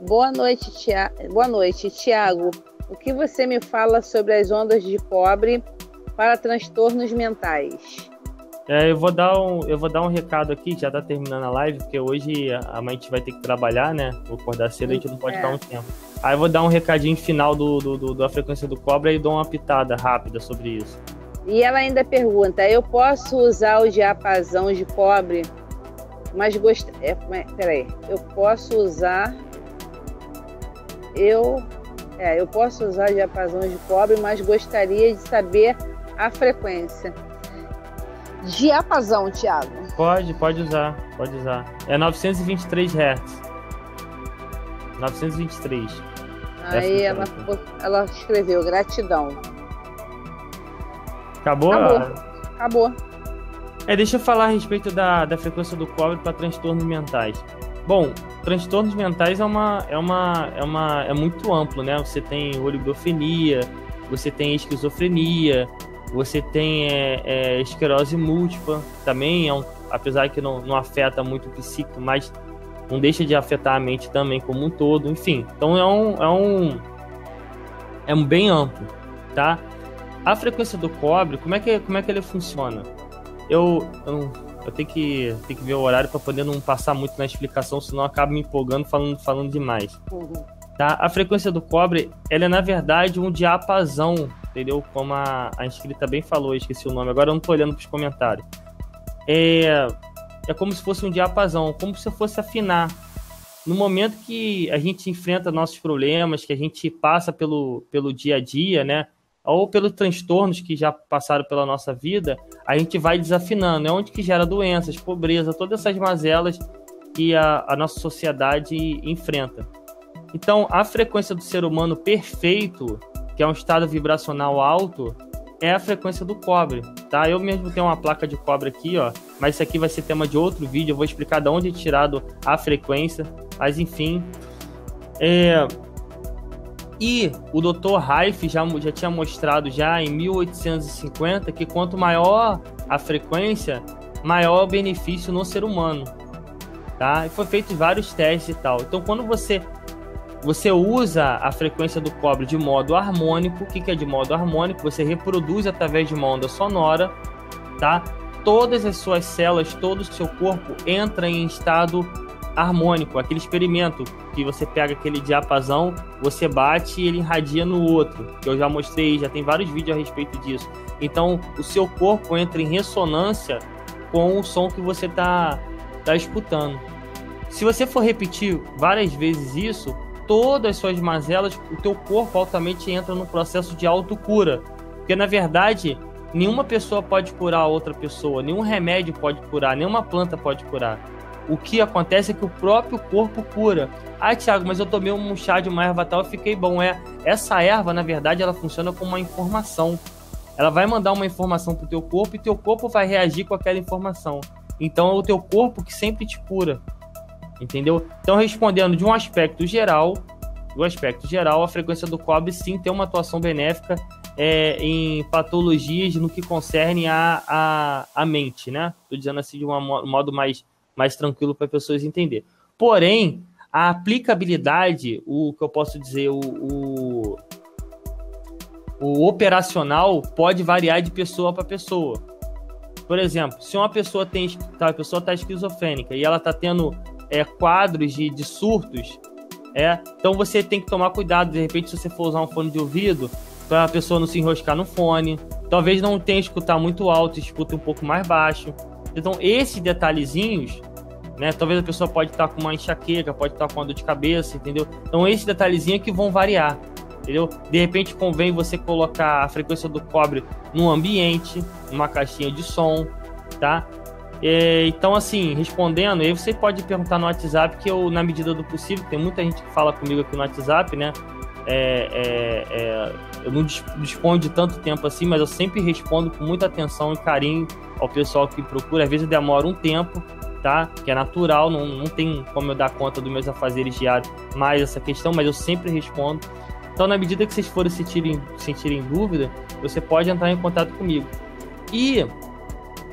Boa noite, Tiago. O que você me fala sobre as ondas de cobre para transtornos mentais? Eu vou dar um recado aqui, já tá terminando a live, porque hoje a gente vai ter que trabalhar, né? Vou acordar cedo, a gente não pode ficar um tempo. Aí eu vou dar um recadinho final da frequência do cobre e dou uma pitada rápida sobre isso. E ela ainda pergunta, eu posso usar o diapasão de cobre, mas eu posso usar... Eu posso usar diapasão de cobre, mas gostaria de saber a frequência. Diapasão, Thiago? Pode usar. É 923 Hz. 923. Aí ela escreveu, gratidão. Acabou? Acabou. Deixa eu falar a respeito da frequência do cobre para transtornos mentais. Bom, transtornos mentais é muito amplo, né? Você tem oligofrenia, você tem esquizofrenia, você tem esclerose múltipla, também apesar que não afeta muito o psíquico, mas não deixa de afetar a mente também como um todo, enfim. Então é bem amplo, tá? A frequência do cobre, como é que ele funciona? Eu tenho que ver o horário para poder não passar muito na explicação, senão eu acabo me empolgando falando demais. Tá? A frequência do cobre, ela é na verdade um diapasão, entendeu? Como a inscrita bem falou, eu esqueci o nome, agora eu não estou olhando para os comentários. É como se fosse um diapasão, como se fosse afinar. No momento que a gente enfrenta nossos problemas, que a gente passa pelo dia a dia, né? Ou pelos transtornos que já passaram pela nossa vida, a gente vai desafinando. É onde que gera doenças, pobreza, todas essas mazelas que a nossa sociedade enfrenta. Então, a frequência do ser humano perfeito, que é um estado vibracional alto, é a frequência do cobre, tá? Eu mesmo tenho uma placa de cobre aqui, ó, mas isso aqui vai ser tema de outro vídeo, eu vou explicar de onde é tirado a frequência, mas enfim. E o Dr. Reif já tinha mostrado já em 1850 que quanto maior a frequência, maior o benefício no ser humano, tá? E foi feito vários testes e tal. Então, quando você usa a frequência do cobre de modo harmônico, o que é de modo harmônico? Você reproduz através de uma onda sonora, tá? Todas as suas células, todo o seu corpo entra em estado harmônico, aquele experimento que você pega aquele diapasão, você bate e ele irradia no outro, que eu já mostrei, já tem vários vídeos a respeito disso. Então, o seu corpo entra em ressonância com o som que você tá escutando. Se você for repetir várias vezes isso, todas as suas mazelas, o teu corpo altamente entra no processo de autocura, porque na verdade nenhuma pessoa pode curar outra pessoa, nenhum remédio pode curar, nenhuma planta pode curar. O que acontece é que o próprio corpo cura. Thiago, mas eu tomei um chá de uma erva tal e fiquei bom. Essa erva, na verdade, ela funciona como uma informação. Ela vai mandar uma informação pro teu corpo e teu corpo vai reagir com aquela informação. Então é o teu corpo que sempre te cura. Entendeu? Então, respondendo de um aspecto geral, a frequência do cobre sim tem uma atuação benéfica em patologias no que concerne a mente, né? Estou dizendo assim de um modo mais tranquilo para as pessoas entenderem. Porém, a aplicabilidade, o que eu posso dizer, o operacional pode variar de pessoa para pessoa. Por exemplo, se uma pessoa está esquizofrênica e ela está tendo quadros de surtos, então você tem que tomar cuidado, de repente, se você for usar um fone de ouvido, para a pessoa não se enroscar no fone, talvez não tenha que escutar muito alto, escute um pouco mais baixo. Então, esses detalhezinhos, né? Talvez a pessoa pode estar com uma enxaqueca, pode estar com uma dor de cabeça, entendeu? Então, esses detalhezinhos que vão variar, entendeu? De repente, convém você colocar a frequência do cobre num ambiente, numa caixinha de som, tá? Então, assim, respondendo, aí você pode perguntar no WhatsApp, que eu, na medida do possível, tem muita gente que fala comigo aqui no WhatsApp, né? Eu não disponho de tanto tempo assim, mas eu sempre respondo com muita atenção e carinho ao pessoal que procura. Às vezes demora um tempo, tá? Que é natural, não tem como eu dar conta dos meus afazeres diários mais essa questão, mas eu sempre respondo. Então, na medida que vocês forem sentirem dúvida, você pode entrar em contato comigo. E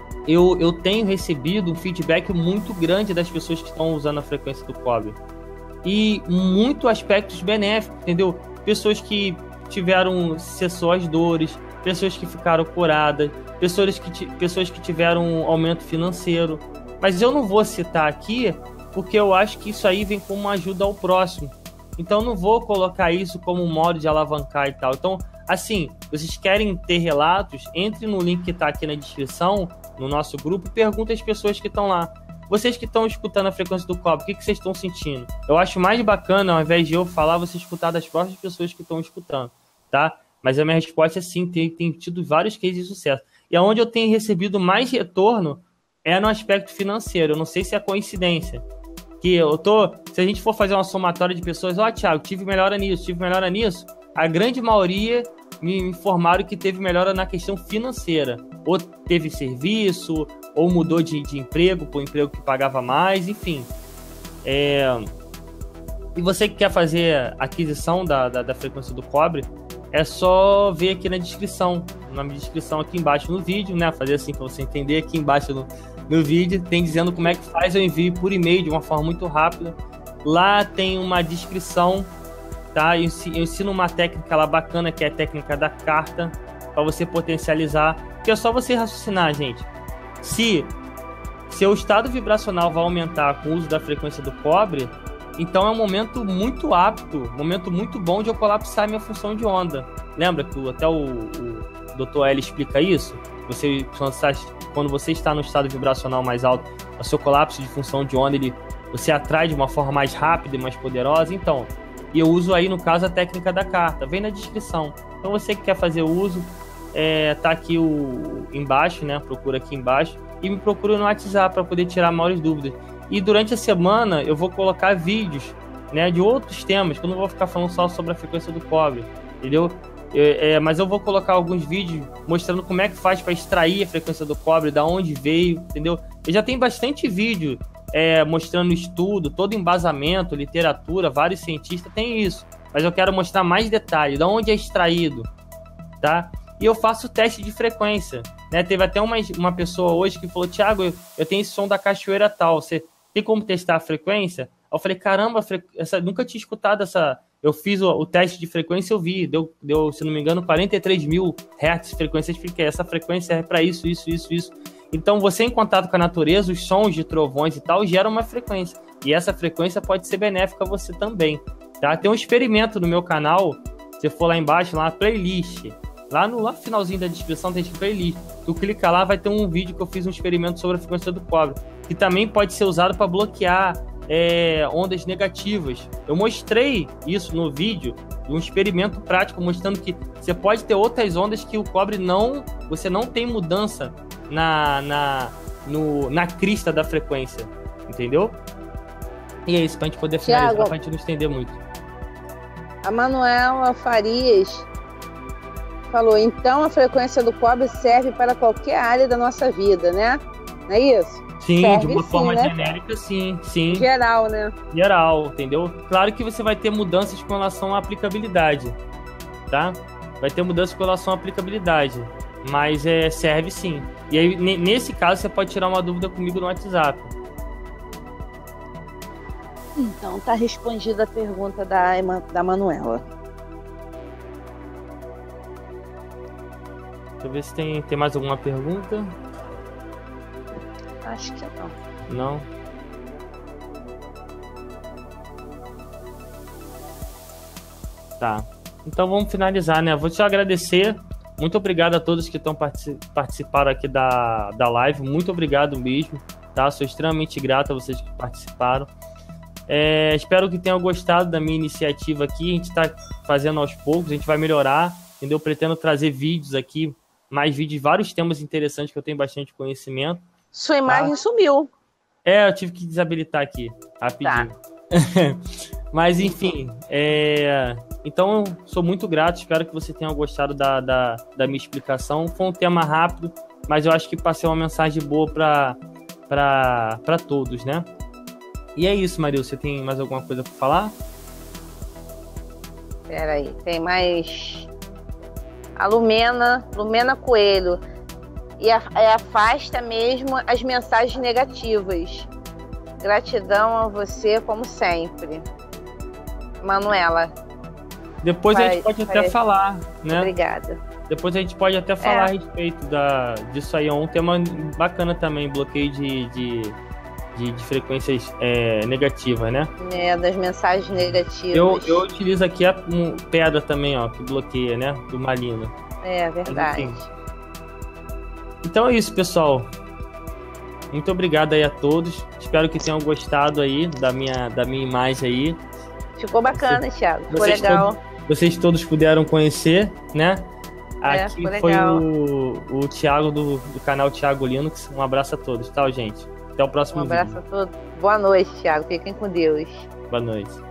eu tenho recebido um feedback muito grande das pessoas que estão usando a frequência do cobre. e muito aspectos benéficos, entendeu? Pessoas que cessou as dores, pessoas que ficaram curadas, pessoas que tiveram um aumento financeiro. Mas eu não vou citar aqui, porque eu acho que isso aí vem como uma ajuda ao próximo. Então, não vou colocar isso como um modo de alavancar e tal. Então, assim, vocês querem ter relatos? Entre no link que está aqui na descrição, no nosso grupo, e pergunta às pessoas que estão lá. Vocês que estão escutando a frequência do cobre, o que vocês estão sentindo? Eu acho mais bacana, ao invés de eu falar, você escutar das próprias pessoas que estão escutando, tá? Mas a minha resposta é sim, tem tido vários cases de sucesso. E aonde eu tenho recebido mais retorno é no aspecto financeiro. Eu não sei se é coincidência. Se a gente for fazer uma somatória de pessoas, Thiago, tive melhora nisso. A grande maioria me informaram que teve melhora na questão financeira. Ou teve serviço, ou mudou de emprego para um emprego que pagava mais, enfim. E você que quer fazer aquisição da frequência do cobre, é só ver aqui na descrição, na descrição aqui embaixo no vídeo, né? Fazer assim para você entender, aqui embaixo no vídeo, tem dizendo como é que faz o envio por e-mail de uma forma muito rápida. Lá tem uma descrição, tá? Eu ensino uma técnica lá bacana, que é a técnica da carta, para você potencializar, que é só você raciocinar, gente. Se seu estado vibracional vai aumentar com o uso da frequência do cobre, então é um momento muito apto, momento muito bom de eu colapsar minha função de onda. Lembra que até o Dr. L explica isso? Quando você está no estado vibracional mais alto, o seu colapso de função de onda, você atrai de uma forma mais rápida e mais poderosa. Então, e eu uso aí, no caso, a técnica da carta. Vem na descrição. Então, você que quer fazer o uso, tá aqui embaixo, né? Procura aqui embaixo. E me procura no WhatsApp para poder tirar maiores dúvidas. E durante a semana eu vou colocar vídeos, né, de outros temas, que eu não vou ficar falando só sobre a frequência do cobre, entendeu? Mas eu vou colocar alguns vídeos mostrando como é que faz para extrair a frequência do cobre, da onde veio, entendeu? Eu já tenho bastante vídeo mostrando estudo, todo embasamento, literatura, vários cientistas têm isso. Mas eu quero mostrar mais detalhes, da onde é extraído, tá? E eu faço teste de frequência, né? Teve até uma pessoa hoje que falou: Thiago, eu tenho esse som da cachoeira tal, você tem como testar a frequência? Eu falei: caramba, nunca tinha escutado essa... Eu fiz o teste de frequência, eu vi, deu, se não me engano, 43 mil Hz de frequência. Eu expliquei, essa frequência é para isso. Então, você em contato com a natureza, os sons de trovões e tal, geram uma frequência. E essa frequência pode ser benéfica a você também, tá? Tem um experimento no meu canal, se você for lá embaixo, lá na playlist, lá no finalzinho da descrição tem playlist. Tu clica lá, vai ter um vídeo que eu fiz um experimento sobre a frequência do cobre, que também pode ser usado para bloquear ondas negativas. Eu mostrei isso no vídeo, um experimento prático mostrando que você pode ter outras ondas que o cobre você não tem mudança na crista da frequência, entendeu? E é isso, pra gente poder finalizar, pra gente não estender muito. A Manuela Farias falou: então a frequência do cobre serve para qualquer área da nossa vida, né? Não é isso? Sim, serve, de uma forma né? genérica, sim. Geral, né? Geral, entendeu? Claro que você vai ter mudanças com relação à aplicabilidade, tá? Vai ter mudanças com relação à aplicabilidade, mas serve sim. E aí, nesse caso, você pode tirar uma dúvida comigo no WhatsApp. Então, tá respondida a pergunta da Manuela. Deixa eu ver se tem mais alguma pergunta. Acho que não. Não? Tá. Então vamos finalizar, né? Vou te agradecer. Muito obrigado a todos que estão participaram aqui da live. Muito obrigado mesmo, tá? Sou extremamente grato a vocês que participaram. Espero que tenham gostado da minha iniciativa aqui. A gente está fazendo aos poucos, a gente vai melhorar, entendeu? Pretendo trazer vídeos aqui, mais vídeos, vários temas interessantes que eu tenho bastante conhecimento. Sua imagem sumiu. Eu tive que desabilitar aqui, rapidinho. Tá. Mas, enfim, então eu sou muito grato, espero que você tenha gostado da minha explicação. Foi um tema rápido, mas eu acho que passei uma mensagem boa para todos, né? E é isso, Maria, você tem mais alguma coisa para falar? Espera aí, tem mais... A Lumena Coelho. E afasta mesmo as mensagens negativas. Gratidão a você, como sempre. Manuela. Depois a gente pode até falar, né? Obrigada. Depois a gente pode até falar a respeito disso aí. É um tema bacana também, bloqueio de frequências negativas, né? Das mensagens negativas. Eu utilizo aqui a pedra também, ó, que bloqueia, né? Do maligno. É verdade. Mas, então é isso, pessoal. Muito obrigado aí a todos. Espero que tenham gostado aí da minha imagem aí. Ficou bacana, Thiago. Ficou legal. Vocês todos puderam conhecer, né? Aqui foi o Thiago do canal Thiago Linux. Um abraço a todos, tá, gente? Até o próximo vídeo. Um abraço a todos. Boa noite, Thiago. Fiquem com Deus. Boa noite.